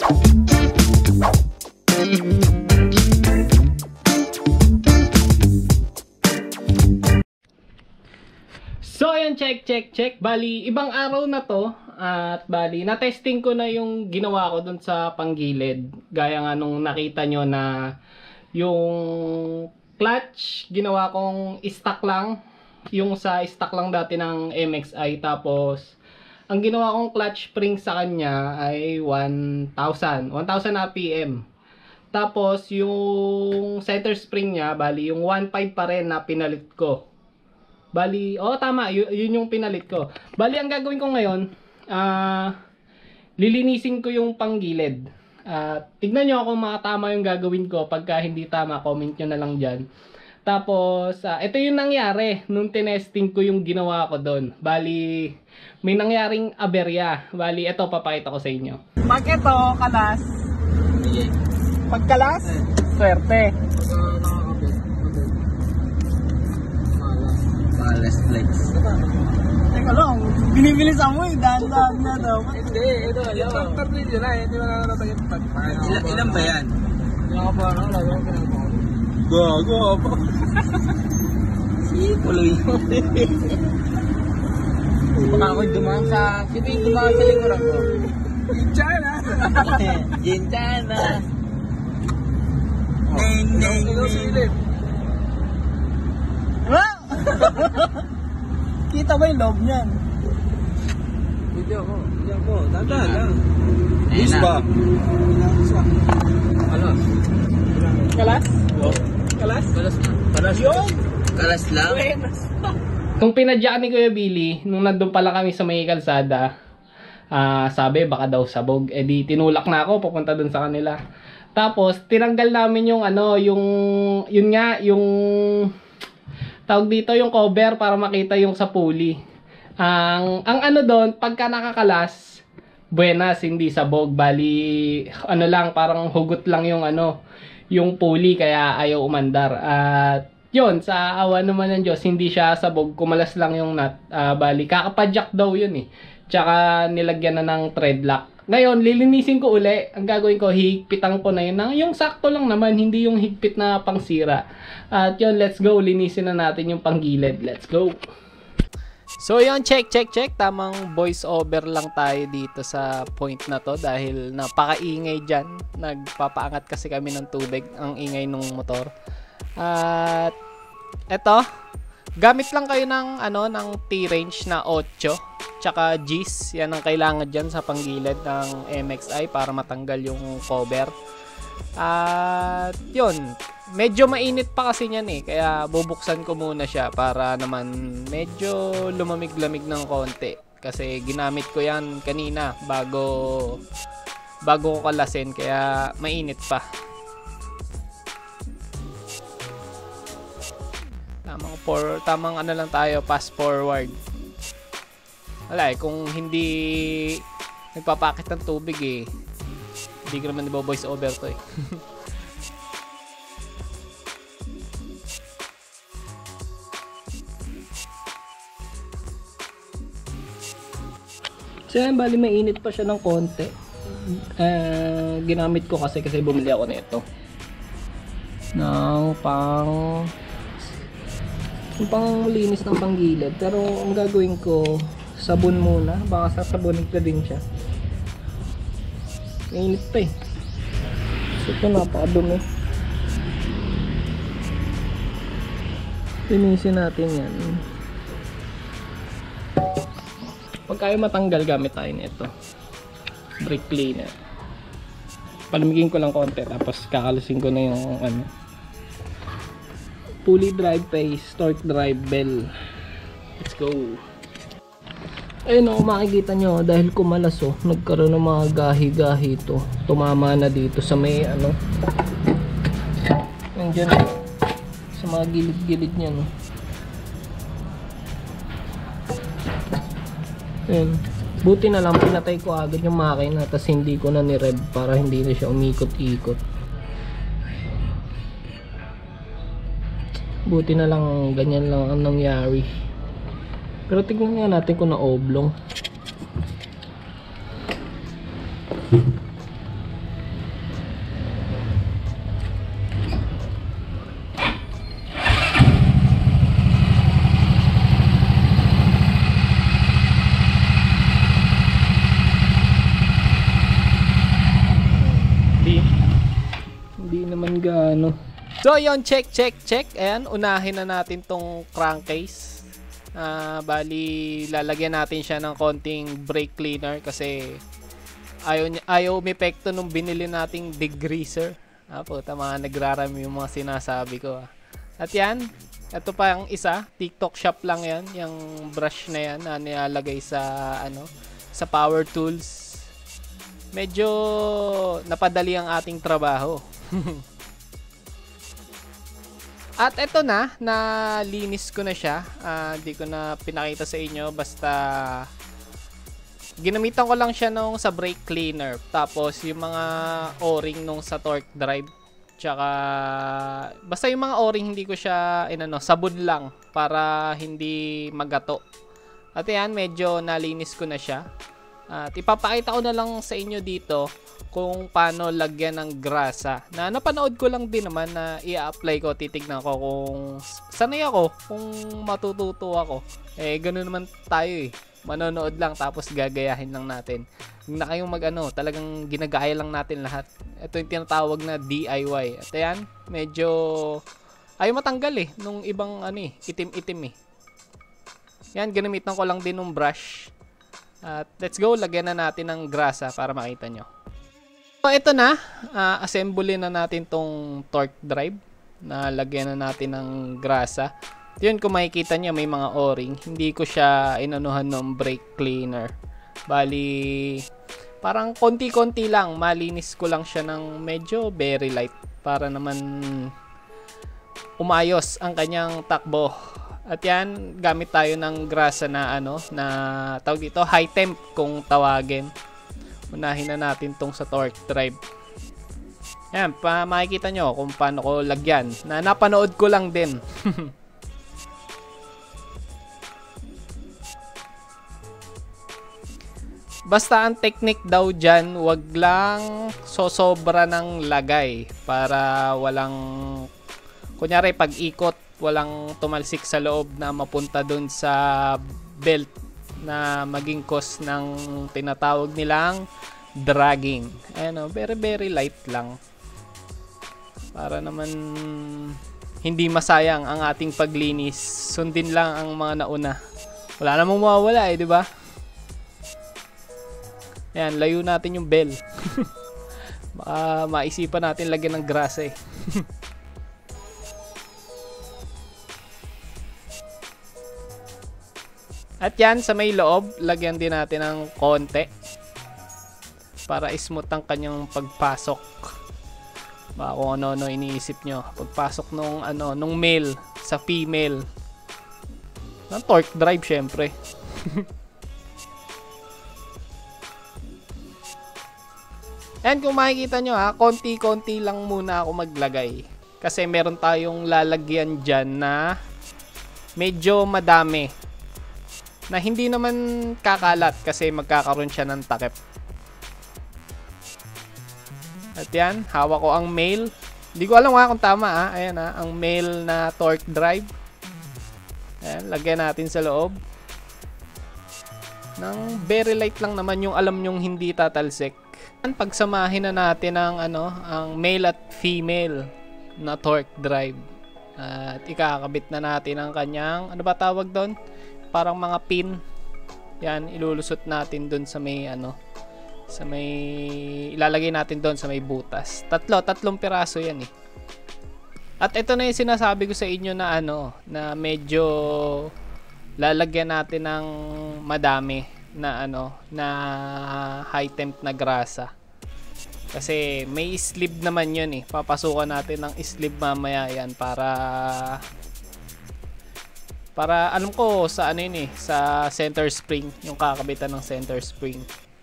So ayun, check. Bali, ibang araw na to. At bali, na-testing ko na yung ginawa ko dun sa panggilid. Gaya nga nung nakita nyo na yung clutch, ginawa kong stock lang. Yung sa stock lang dati ng MXI. Tapos, ang ginawa kong clutch spring sa kanya ay 1,000 RPM. Tapos, yung center spring niya, bali, yung 1,500 pa rin na pinalit ko. Bali, tama, yun yung pinalit ko. Bali, ang gagawin ko ngayon, lilinisin ko yung panggilid. Tignan nyo kung makatama yung gagawin ko. Pagka hindi tama, comment nyo na lang dyan. Tapos, ito yung nangyari nung tinesting ko yung ginawa ko doon. Bali, may nangyaring aberya. Bali, ito, papakita ko sa inyo. Pag ito, kalas. Pagkalas, swerte. Less flex. Teka lang, binibilis mo eh, dahan-dahan na daw. Hindi, ito alam. Yung factor video na, hindi mo nakakata yung factor. Ilan ba yan? Ilan ka pa, ano? Lagi ang pinagpapag. Gago ako. Si Puloy. Baka ako'y dumaan sa... Sino yung dumaan sa likuran ko? Jinchana! Jinchana! Neng, neng, neng. Kita mo yung loob niyan. Video ko. Tanda lang. Is ba? Kalas. Kalas? Kalas? Kalas na. Kalas yun? Kalas lang? Nung pinadyakan ni Kuya Billy, nung nandun pala kami sa may kalsada, sabi baka daw sabog. Eh di tinulak na ako papunta dun sa kanila. Tapos tinanggal namin yung yun nga, yung tawag dito yung cover para makita yung sa pulley. Ang ano doon, pagka nakakalas, buenas, hindi sabog. Bali, ano lang, parang hugot lang yung yung pulley, kaya ayaw umandar. At yun, sa awa naman ng Diyos, hindi siya sabog, kumalas lang yung nut. Bali, kakapadyak daw yun eh. Tsaka nilagyan na ng thread lock. Ngayon, lilinisin ko uli. Ang gagawin ko, higpitan ko na yun. Yung sakto lang naman, hindi yung higpit na pangsira. At yun, let's go. Linisin na natin yung panggilid. Let's go. So yun, check. Tamang voice over lang tayo dito sa point na to. Dahil napakaingay dyan. Nagpapaangat kasi kami ng tubig. Ang ingay ng motor. At eto, gamit lang kayo ng ng T-range na 8. Tsaka G's, yan ang kailangan dyan sa panggilid ng MXI para matanggal yung cover. At yun, medyo mainit pa kasi yan eh, kaya bubuksan ko muna siya para naman medyo lumamig-lamig ng konti. Kasi ginamit ko yan kanina bago ko kalasin, kaya mainit pa. Tamang ano lang tayo, fast forward. Wala eh, kung hindi nagpapakit ng tubig eh, hindi ko naman diba voice over to eh. So yan, bali mainit pa siya ng konti. Ginamit ko kasi bumili ako nito ng pang linis ng panggilid. Pero ang gagawin ko, sabon muna, baka sasabunin ko din siya. Mainit pa eh. So ito, napakadumi. Linisin natin yan. Pag ayaw matanggal, gamit tayo nito, brake cleaner. Palamigin ko lang konti, tapos kakalasin ko na yung pulley drive face, torque drive bell. Let's go. Ayun o, makikita nyo, dahil kumalas nagkaroon ng mga gahi-gahi ito. Tumama na dito sa may nandiyan sa mga gilid-gilid niya, no. Ayun. Buti na lang pinatay ko agad yung makina, tapos hindi ko na ni-rev para hindi na siya umikot-ikot. Buti na lang ganyan lang ang nangyari. Pero tignan nga natin kung na-oblong. nag-ano. So yon, check. Ayan, unahin na natin tong crankcase. Bali, lalagyan natin siya ng konting brake cleaner kasi ayaw umepekto nung binili nating degreaser. Puta, mga nagrarami yung mga sinasabi ko. At yan, ito pa yung isa, TikTok shop lang yan, yung brush na yan na nilalagay sa sa power tools. Medyo napadali ang ating trabaho. At eto na, nalinis ko na siya. Hindi ko na pinakita sa inyo. Basta, ginamitan ko lang siya nung sa brake cleaner. Tapos, yung mga o-ring nung sa torque drive. Tsaka, basta yung mga o-ring, hindi ko siya, sabon lang. Para hindi magato. At yan, medyo nalinis ko na siya. At ipapakita ko na lang sa inyo dito kung paano lagyan ng grasa. Na napanood ko lang din naman na i-apply ko. Titignan ko kung sanay ako, kung matututo ako. Ganoon naman tayo manonood lang tapos gagayahin lang natin. Huwag na kayong talagang ginagaya lang natin lahat. Ito yung tinatawag na DIY. At ayan, medyo ayaw matanggal nung ibang itim-itim Yan, ginamitan ko lang din ng brush. At let's go, lagyan na natin ng grasa para makita nyo. So, ito na. Assembly na natin tong torque drive. Lagyan na natin ng grasa. Yun, kung makikita nyo, may mga o-ring. Hindi ko siya inanuhan ng brake cleaner. Bali, parang konti-konti lang. Malinis ko lang siya ng medyo very light. Para naman umayos ang kanyang takbo. At yan, gamit tayo ng grasa na na tawag dito, high temp kung tawagin. Unahin na natin tong sa torque drive. Yan, makikita nyo kung paano ko lagyan. Napanood ko lang din. Basta ang technique daw dyan, wag lang sosobra ng lagay. Para walang, kunyari pag ikot, walang tumalsik sa loob na mapunta dun sa belt na maging cause ng tinatawag nilang dragging. Very very light lang. Para naman hindi masayang ang ating paglinis. Sundin lang ang mga nauna. Wala namang mawawala di ba? Ayan, layo natin yung bell. Baka maisipan natin lagyan ng grasa At yan, sa may loob, lagyan din natin ng konti para smooth ang kanyang pagpasok. Baka kung ano-ano iniisip nyo. Pagpasok nung male sa female. Ng torque drive, syempre. And kung makikita nyo konti-konti lang muna ako maglagay. Kasi meron tayong lalagyan dyan na medyo madami. Na hindi naman kakalat kasi magkakaroon siya ng takip. At yan, hawak ko ang male. Hindi ko alam kung tama Ayan ang male na torque drive. Ayan, lagyan natin sa loob. Nang very light lang naman yung alam nyong hindi tatalsik. Pagsamahin na natin ang male at female na torque drive. At ikakabit na natin ang kanyang, ba tawag doon? Parang mga pin. Yan, ilulusot natin doon sa may ilalagay natin doon sa may butas. Tatlong piraso yan At ito na yung sinasabi ko sa inyo na na medyo lalagyan natin ng madami na na high temp na grasa. Kasi may sleeve naman yun Papasukan natin ng sleeve mamaya yan para alam ko sa sa center spring, yung kakabitan ng center spring.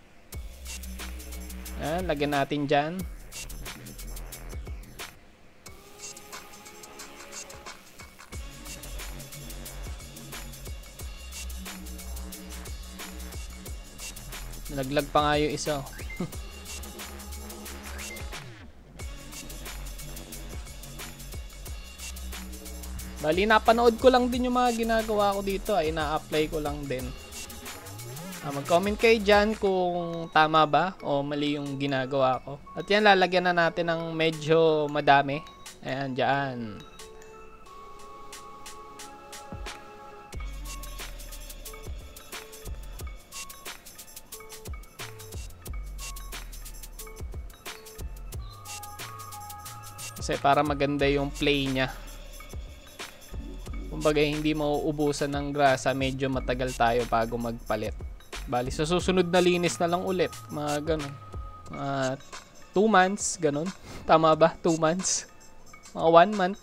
Ayan, lagyan natin dyan. Nalaglag pa nga yung isa. Bali, napanood ko lang din yung mga ginagawa ko dito. Ina-apply ko lang din. Mag-comment kayo dyan kung tama ba o mali yung ginagawa ko. At yan, lalagyan na natin ng medyo madami. Ayan, dyan. Kasi para maganda yung play niya. Kumbaga hindi mauubusan ng grasa, medyo matagal tayo bago magpalit. Bali, sa susunod na linis na lang ulit. Mga ganun. 2 months, ganun. Tama ba? 2 months? Mga 1 month.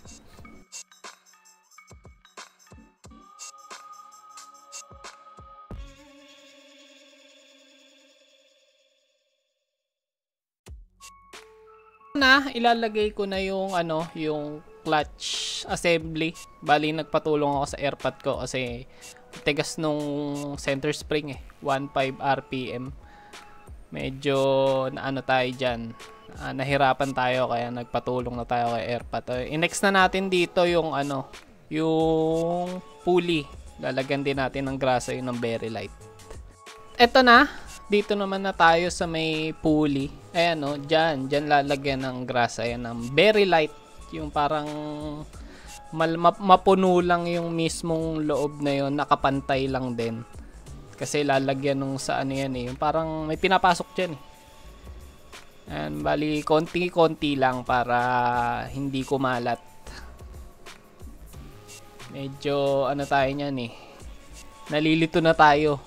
Ilalagay ko na yung yung clutch assembly. Bali, nagpatulong ako sa airpot ko kasi tigas nung center spring 1.5 RPM. Medyo tayo dyan. Nahirapan tayo kaya nagpatulong na tayo kay airpot. I-next na natin dito yung yung pulley. Lalagyan din natin ng grasa yun ng very light. Eto na. Dito naman na tayo sa may pulley. Ayan dyan lalagyan ng grasa yan ng very light. Yung parang mapuno lang yung mismong loob na yun, nakapantay lang din. Kasi lalagyan nung sa yan yung parang may pinapasok dyan And bali, konti-konti lang para hindi kumalat. Medyo tayo niyan nalilito na tayo.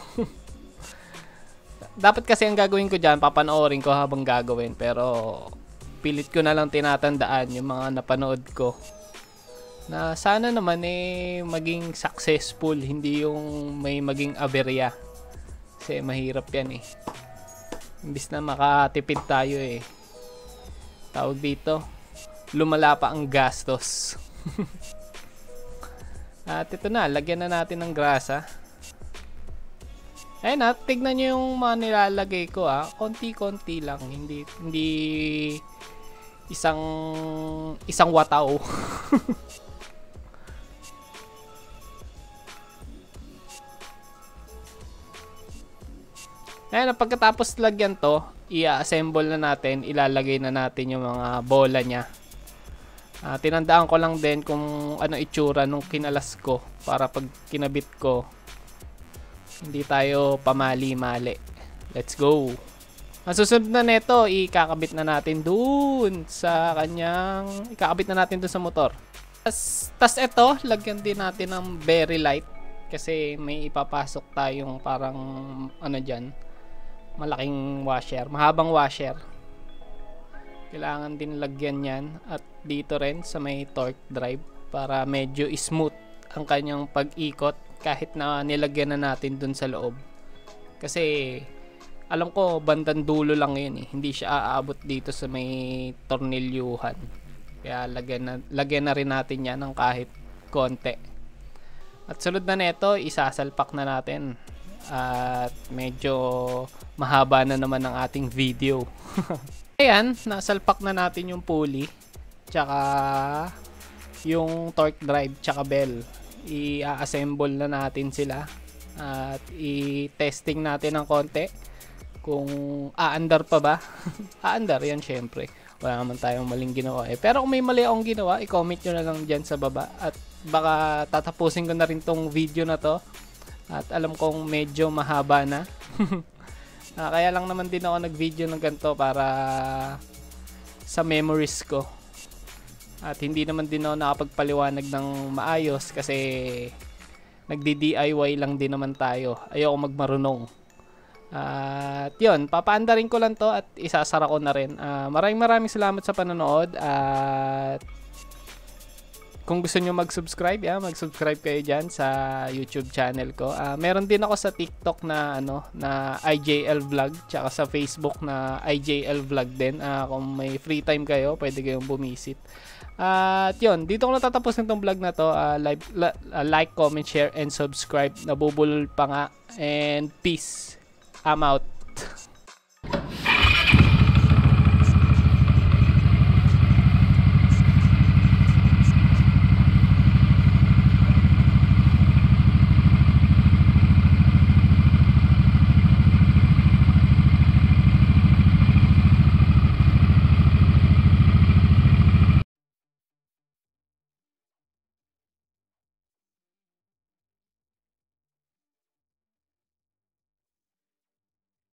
Dapat kasi ang gagawin ko dyan, papanoorin ko habang gagawin. Pero pilit ko na lang tinatandaan yung mga napanood ko. Na sana naman maging successful, hindi yung may maging aberya. Kasi mahirap yan Imbis na makatipid tayo tawag dito, lumala pa ang gastos. At ito na, lagyan na natin ng grasa. Ayun tignan nyo yung mga nilalagay ko konti-konti lang, hindi isang wataw. Ayun, pagkatapos lagyan to, i-assemble na natin, ilalagay na natin yung mga bola nya. Tinandaan ko lang din kung ano itsura nung kinalas ko para pag kinabit ko hindi tayo pamali-mali. Let's go. Ang susunod na neto, ikakabit na natin dun sa kanyang, ikakabit na natin dun sa motor. Tas ito, lagyan din natin ng very light kasi may ipapasok tayong parang dyan, malaking washer, mahabang washer. Kailangan din lagyan yan at dito rin sa may torque drive para medyo smooth ang kanyang pag-ikot kahit na nilagyan na natin dun sa loob. Kasi alam ko bandang dulo lang yun hindi siya aabot dito sa may tornilyuhan. Kaya lagyan na rin natin yan ng kahit konti. At sunod na neto, isasalpak na natin. At medyo mahaba na naman ang ating video. Ayan, nasalpak na natin yung pulley tsaka yung torque drive tsaka bell. I-assemble na natin sila at i-testing natin ng konti kung aandar pa ba. Aandar yan syempre, wala naman tayong maling ginawa pero kung may mali akong ginawa, i-comment nyo na lang dyan sa baba at baka tatapusin ko na rin tong video na to at alam kong medyo mahaba na. Kaya lang naman din ako nag-video ng ganito para sa memories ko. At hindi naman din ako nakapagpaliwanag ng maayos kasi nagdi-DIY lang din naman tayo. Ayoko magmarunong. At yun, papaandarin ko lang to at isasara ko na rin. Maraming salamat sa panonood at kung gusto nyo mag-subscribe, mag-subscribe kayo dyan sa YouTube channel ko. Meron din ako sa TikTok na na IJL Vlog, tsaka sa Facebook na IJL Vlog din. Kung may free time kayo, pwede kayong bumisit. At yun, dito ko natatapos ng tong vlog na to. Like, comment, share, and subscribe. Nabubulol pa nga. And peace. I'm out.